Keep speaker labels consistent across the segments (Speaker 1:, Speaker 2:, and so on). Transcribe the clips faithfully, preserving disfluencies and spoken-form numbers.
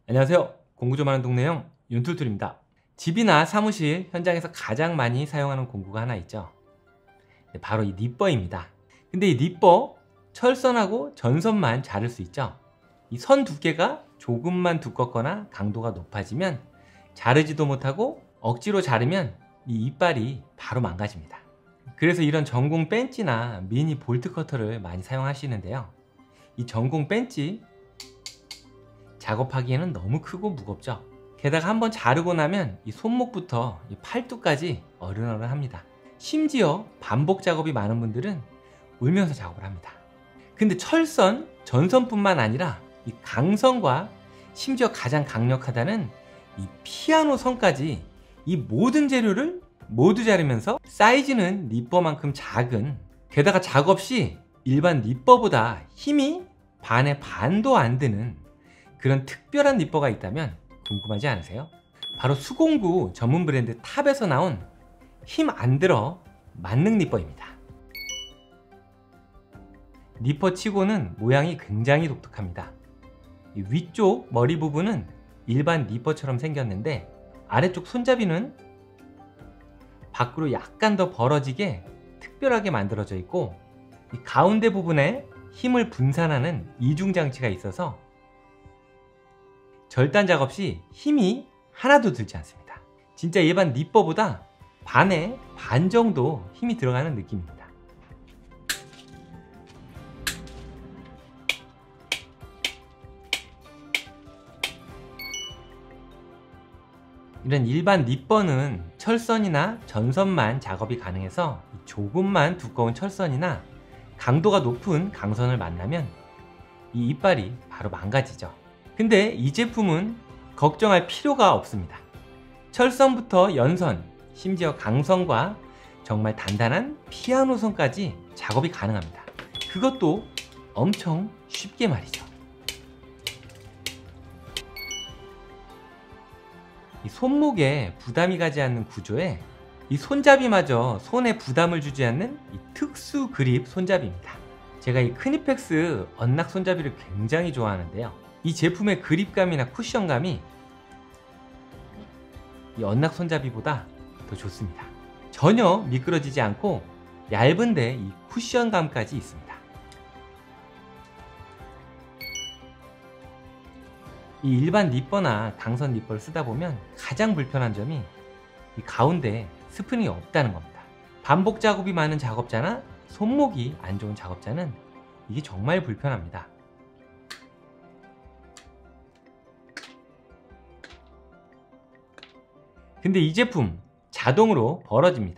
Speaker 1: 안녕하세요. 공구 좀 하는 동네 형 윤툴툴입니다. 집이나 사무실 현장에서 가장 많이 사용하는 공구가 하나 있죠. 바로 이 니퍼입니다. 근데 이 니퍼 철선하고 전선만 자를 수 있죠. 이 선 두께가 조금만 두껍거나 강도가 높아지면 자르지도 못하고 억지로 자르면 이 이빨이 바로 망가집니다. 그래서 이런 전공 벤치나 미니 볼트 커터를 많이 사용하시는데요. 이 전공 벤치 작업하기에는 너무 크고 무겁죠. 게다가 한번 자르고 나면 이 손목부터 이 팔뚝까지 어른어른합니다. 심지어 반복 작업이 많은 분들은 울면서 작업을 합니다. 근데 철선, 전선뿐만 아니라 이 강선과 심지어 가장 강력하다는 이 피아노 선까지 이 모든 재료를 모두 자르면서 사이즈는 니퍼만큼 작은, 게다가 작업 시 일반 니퍼보다 힘이 반의 반도 안 드는 그런 특별한 니퍼가 있다면 궁금하지 않으세요? 바로 수공구 전문 브랜드 탑에서 나온 힘 안 들어 만능 니퍼입니다. 니퍼 치고는 모양이 굉장히 독특합니다. 이 위쪽 머리 부분은 일반 니퍼처럼 생겼는데 아래쪽 손잡이는 밖으로 약간 더 벌어지게 특별하게 만들어져 있고, 이 가운데 부분에 힘을 분산하는 이중장치가 있어서 절단 작업 시 힘이 하나도 들지 않습니다. 진짜 일반 니퍼보다 반에 반 정도 힘이 들어가는 느낌입니다. 이런 일반 니퍼는 철선이나 전선만 작업이 가능해서 조금만 두꺼운 철선이나 강도가 높은 강선을 만나면 이 이빨이 바로 망가지죠. 근데 이 제품은 걱정할 필요가 없습니다. 철선부터 연선, 심지어 강선과 정말 단단한 피아노 선까지 작업이 가능합니다. 그것도 엄청 쉽게 말이죠. 이 손목에 부담이 가지 않는 구조에 이 손잡이마저 손에 부담을 주지 않는 이 특수 그립 손잡이입니다. 제가 이 크니펙스 언락 손잡이를 굉장히 좋아하는데요. 이 제품의 그립감이나 쿠션감이 이 언락 손잡이보다 더 좋습니다. 전혀 미끄러지지 않고 얇은데 이 쿠션감까지 있습니다. 이 일반 니퍼나 강선 니퍼를 쓰다 보면 가장 불편한 점이 이 가운데 스프링이 없다는 겁니다. 반복 작업이 많은 작업자나 손목이 안 좋은 작업자는 이게 정말 불편합니다. 근데 이 제품 자동으로 벌어집니다.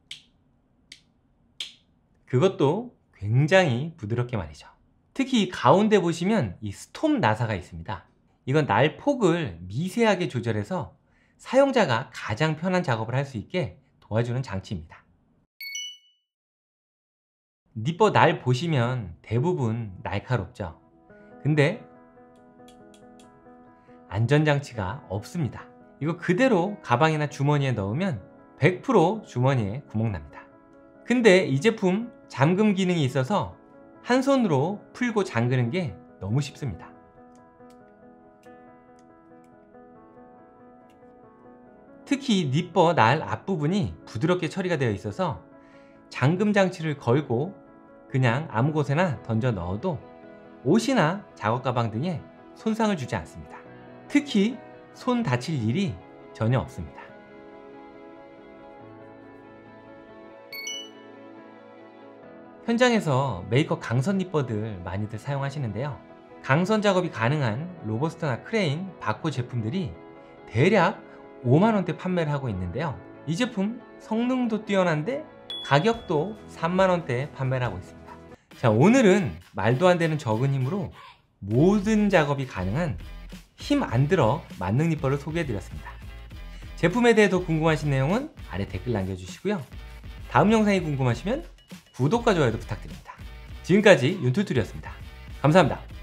Speaker 1: 그것도 굉장히 부드럽게 말이죠. 특히 가운데 보시면 이 스톱 나사가 있습니다. 이건 날 폭을 미세하게 조절해서 사용자가 가장 편한 작업을 할 수 있게 도와주는 장치입니다. 니퍼 날 보시면 대부분 날카롭죠. 근데 안전장치가 없습니다. 이거 그대로 가방이나 주머니에 넣으면 백 퍼센트 주머니에 구멍 납니다. 근데 이 제품 잠금 기능이 있어서 한 손으로 풀고 잠그는 게 너무 쉽습니다. 특히 니퍼 날 앞부분이 부드럽게 처리가 되어 있어서 잠금 장치를 걸고 그냥 아무 곳에나 던져 넣어도 옷이나 작업 가방 등에 손상을 주지 않습니다. 특히 손 다칠 일이 전혀 없습니다. 현장에서 메이커 강선 니퍼들 많이들 사용하시는데요. 강선 작업이 가능한 로버스터나 크레인, 바코 제품들이 대략 오만 원대 판매를 하고 있는데요. 이 제품 성능도 뛰어난데 가격도 삼만 원대에 판매를 하고 있습니다. 자, 오늘은 말도 안 되는 적은 힘으로 모든 작업이 가능한 힘 안 들어 만능 니퍼를 소개해 드렸습니다. 제품에 대해 더 궁금하신 내용은 아래 댓글 남겨주시고요. 다음 영상이 궁금하시면 구독과 좋아요도 부탁드립니다. 지금까지 윤툴툴이었습니다. 감사합니다.